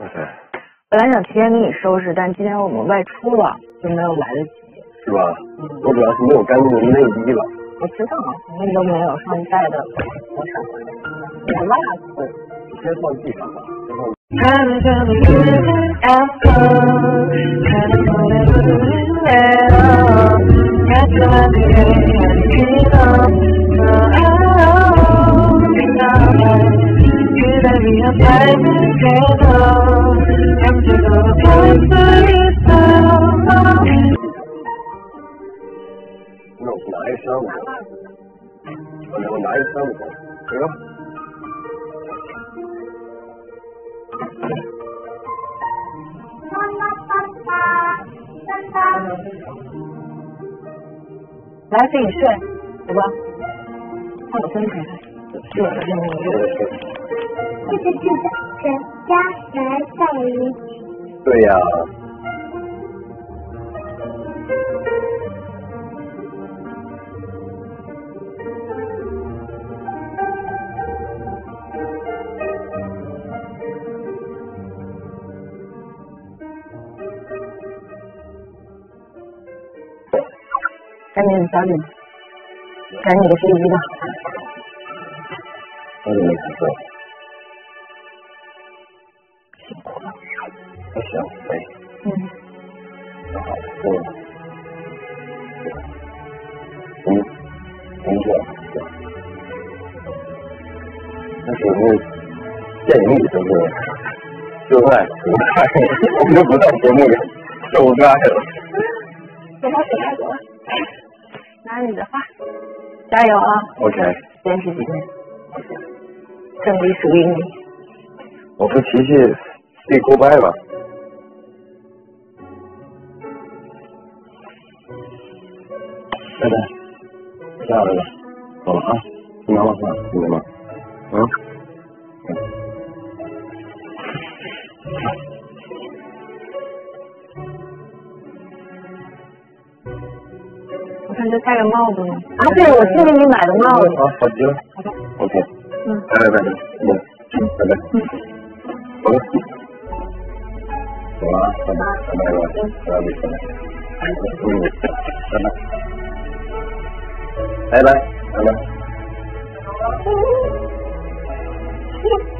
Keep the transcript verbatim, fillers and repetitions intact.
对。 本来想提前给你收拾，但今天我们外出了，就没有来得及。 是吧？嗯、我主要是没有干净的内衣了。 我知道，什么都没有，上一代的我上回来，有袜子， 先放地上吧，先放。那我拿一箱子，我我拿一箱子走，行吧？ 来自己睡，走吧。看我身材，是我的任务。 这个是全家来在一起。 对呀。 赶紧早点，赶紧的飞机吧。 我怎么没看错？ 辛苦了。 不行，对。 嗯。 那好，我。嗯，工作。但是那电影里头是就在苦菜，我们就不在节目里受灾了。 走吧，走吧，走吧。拿你的话，加油啊 ！OK， 坚持几天，胜利属于你。 我不提气 say goodbye 吧。拜拜，下来了，走了啊！去拿碗饭，听见吗？嗯。 我看这戴个帽子呢。啊，对，我新给你买的帽子。 好，好极了。 好的。 OK。 嗯。 拜拜拜拜。嗯。拜拜。嗯。走了。走了，拜拜拜拜拜拜拜拜。嗯，拜拜。拜拜拜拜。